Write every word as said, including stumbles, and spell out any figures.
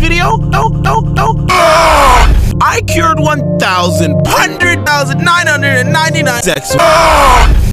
video? No, no, no. Oh, I cured one thousand, one hundred thousand, nine hundred ninety-nine sex. Oh.